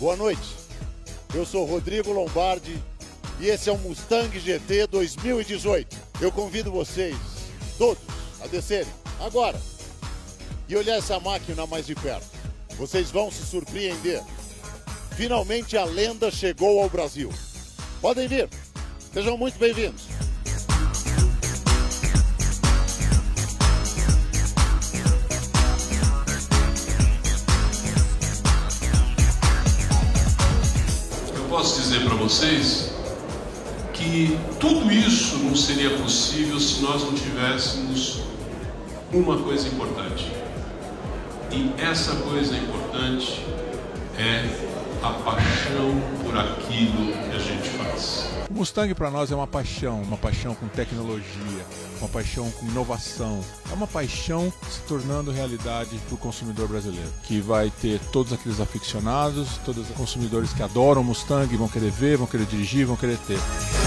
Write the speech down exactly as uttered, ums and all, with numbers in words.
Boa noite, eu sou Rodrigo Lombardi e esse é o Mustang G T dois mil e dezoito. Eu convido vocês, todos, a descerem agora e olhar essa máquina mais de perto. Vocês vão se surpreender. Finalmente a lenda chegou ao Brasil. Podem vir, sejam muito bem-vindos. Posso dizer para vocês que tudo isso não seria possível se nós não tivéssemos uma coisa importante. E essa coisa importante é a paixão por aquilo que a gente faz. O Mustang para nós é uma paixão, uma paixão com tecnologia, uma paixão com inovação. É uma paixão se tornando realidade para o consumidor brasileiro, que vai ter todos aqueles aficionados, todos os consumidores que adoram o Mustang, vão querer ver, vão querer dirigir, vão querer ter.